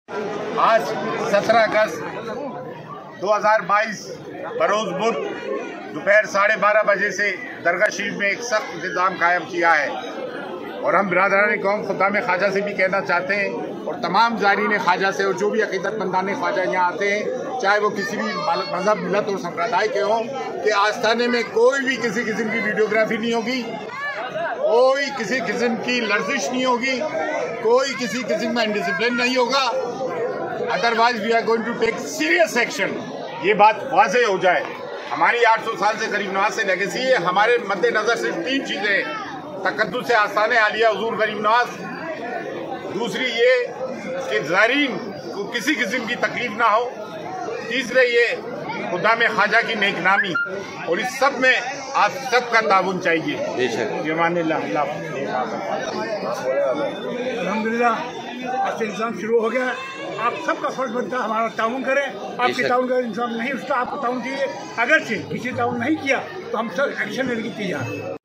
आज 17 अगस्त 2022 बरोज़ बुध दोपहर 12:30 बजे से दरगाह शरीफ में एक सख्त इंतज़ाम कायम किया है और हम बिरादरान कौम खुदाम ख्वाजा से भी कहना चाहते हैं और तमाम ज़ारीन ख्वाजा से और जो भी अक़ीदतमंदान ख्वाजा यहाँ आते हैं, चाहे वो किसी भी मज़हब, मिलत और संप्रदाय के हों, कि आस्थाने में कोई भी किसी किस्म की वीडियोग्राफी नहीं होगी, कोई किसी किस्म की लर्जिश नहीं होगी, कोई किसी किस्म का इंडिसिप्लिन नहीं होगा। Otherwise we are going to take serious action. ये बात वाज़ेह हो जाए। हमारी 800 साल से गरीब नवाज से लेगेसी है। हमारे मद्देनज़र सिर्फ 3 चीज़ें हैं: तकद्दुस आस्थाने आलिया हुजूर गरीब नवाज, दूसरी ये कि ज़ारीन को किसी किस्म की तकलीफ ना हो, तीसरे ये खुदाम ख्वाजा की नेकनामी, और इस सब में आप सबका ताउन चाहिए। अल्हम्दुलिल्लाह आज से इंसान शुरू हो गया। आप सबका फर्ज बनता है हमारा ताउन करें। आपके ताउन का इंसान नहीं उसका आपको ताउन चाहिए। अगर से किसी ताउन नहीं किया तो हम सब एक्शन लेने की तैयार हैं।